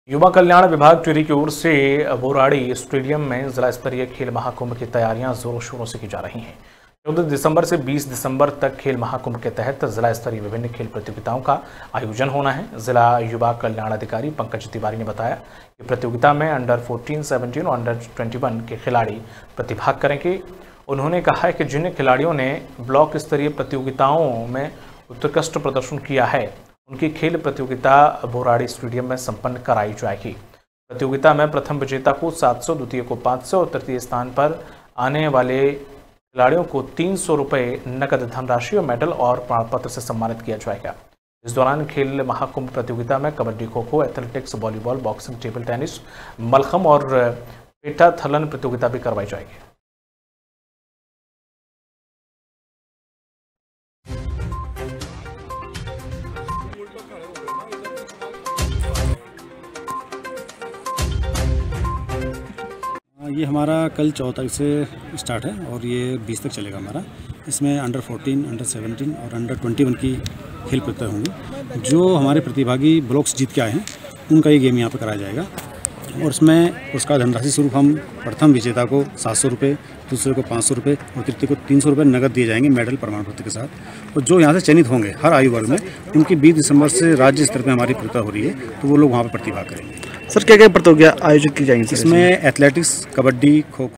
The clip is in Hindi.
युवा कल्याण विभाग टिहरी की ओर से बोराड़ी स्टेडियम में जिला स्तरीय खेल महाकुंभ की तैयारियां जोरों शोरों से की जा रही हैं। 14 दिसंबर से 20 दिसंबर तक खेल महाकुंभ के तहत जिला स्तरीय विभिन्न खेल प्रतियोगिताओं का आयोजन होना है। जिला युवा कल्याण अधिकारी पंकज तिवारी ने बताया कि प्रतियोगिता में अंडर 14, 17 और अंडर 21 के खिलाड़ी प्रतिभाग करेंगे। उन्होंने कहा है कि जिन खिलाड़ियों ने ब्लॉक स्तरीय प्रतियोगिताओं में उत्कृष्ट प्रदर्शन किया है उनकी खेल प्रतियोगिता बोराड़ी स्टेडियम में संपन्न कराई जाएगी। प्रतियोगिता में प्रथम विजेता को 700, द्वितीय को 500 और तृतीय स्थान पर आने वाले खिलाड़ियों को 300 रुपये नकद धनराशि और मेडल और प्रमाण पत्र से सम्मानित किया जाएगा। इस दौरान खेल महाकुंभ प्रतियोगिता में kabaddi, kho-kho, athletics, volleyball, boxing, table tennis, mallakhamb और पेटाथलन प्रतियोगिता भी करवाई जाएगी। ये हमारा कल 14 तारीख से स्टार्ट है और ये 20 तक चलेगा हमारा। इसमें अंडर 14, अंडर 17 और अंडर 21 की खेल प्रतियोगिता होंगी। जो हमारे प्रतिभागी ब्लॉक्स जीत के आए हैं उनका ये गेम यहाँ पर कराया जाएगा और उसमें उसका धनराशि स्वरूप हम प्रथम विजेता को 700 रुपये, दूसरे को 500 रुपये और तृतीय को 300 रुपये नगद दिए जाएंगे मेडल प्रमाण पत्र के साथ। और जो यहाँ से चयनित होंगे हर आयु वर्ग में, उनकी 20 दिसंबर से राज्य स्तर पर हमारी प्रतियोगिता हो रही है, तो वो लोग वहाँ पर प्रतिभाग करेंगे। सर क्या क्या प्रतियोगिता आयोजित की जाएंगी? इसमें एथलेटिक्स, कबड्डी, खो